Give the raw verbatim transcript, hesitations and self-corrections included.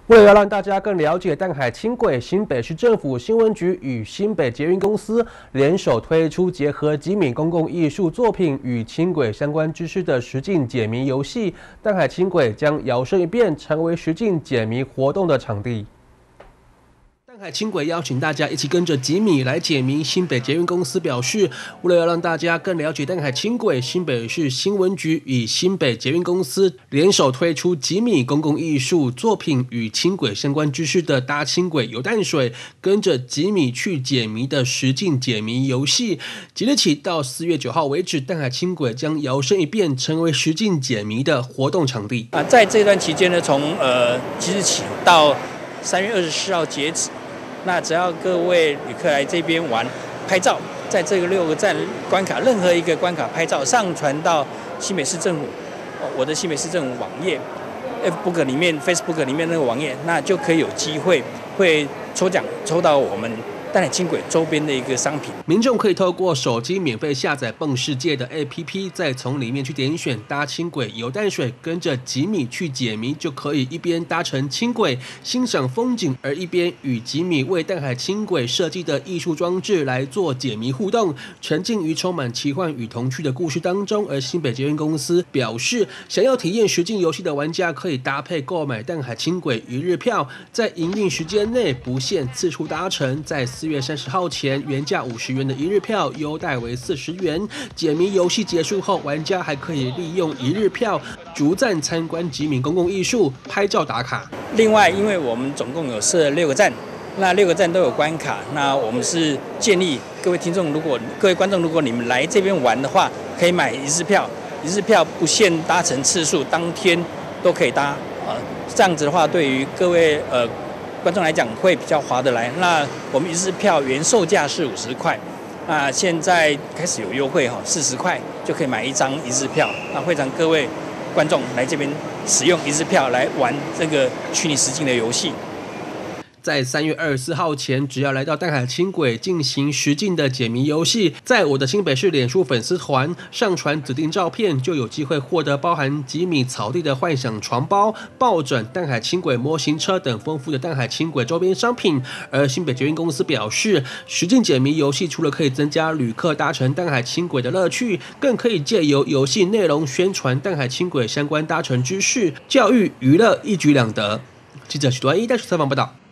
为了要让大家更了解淡海轻轨，新北市政府新闻局与新北捷运公司联手推出结合几米公共艺术作品与轻轨相关知识的实境解谜游戏。淡海轻轨将摇身一变，成为实境解谜活动的场地。 淡海轻轨邀请大家一起跟着几米来解谜。新北捷运公司表示，为了要让大家更了解淡海轻轨，新北市新闻局与新北捷运公司联手推出几米公共艺术作品与轻轨相关知识的搭轻轨游淡水，跟着几米去解谜的实境解谜游戏。即日起到四月九号为止，淡海轻轨将摇身一变，成为实境解谜的活动场地。 啊，在这段期间呢，从呃即日起到三月二十四号截止。 那只要各位旅客来这边玩拍照，在这个六个站关卡任何一个关卡拍照，上传到新北市政府我的新北市政府网页 ，Facebook 里面 Facebook 里面那个网页，那就可以有机会会抽奖抽到我们淡海轻轨周边的一个商品。 民众可以透过手机免费下载蹦世界的 A P P， 再从里面去点选搭轻轨游淡水，跟着几米去解谜，就可以一边搭乘轻轨欣赏风景，而一边与几米为淡海轻轨设计的艺术装置来做解谜互动，沉浸于充满奇幻与童趣的故事当中。而新北捷运公司表示，想要体验实境游戏的玩家可以搭配购买淡海轻轨一日票，在营运时间内不限次数搭乘，在四月三十号前，原价五十元的一日票优待为四十元。解谜游戏结束后，玩家还可以利用一日票逐站参观几米公共艺术，拍照打卡。 另外，因为我们总共有设六个站，那六个站都有关卡，那我们是建议各位听众，如果各位观众，如果你们来这边玩的话，可以买一日票，一日票不限搭乘次数，当天都可以搭。呃，这样子的话，对于各位呃。 观众来讲会比较划得来。那我们一日票原售价是五十块，那现在开始有优惠哈，四十块就可以买一张一日票。那会让各位观众来这边使用一日票来玩这个虚拟实境的游戏。 在三月二十四号前，只要来到淡海轻轨进行实境的解谜游戏，在我的新北市脸书粉丝团上传指定照片，就有机会获得包含几米草地的幻想床包、抱枕、淡海轻轨模型车等丰富的淡海轻轨周边商品。而新北捷运公司表示，实境解谜游戏除了可以增加旅客搭乘淡海轻轨的乐趣，更可以借由游戏内容宣传淡海轻轨相关搭乘知识、教育、娱乐一举两得。记者许多一带采访报道。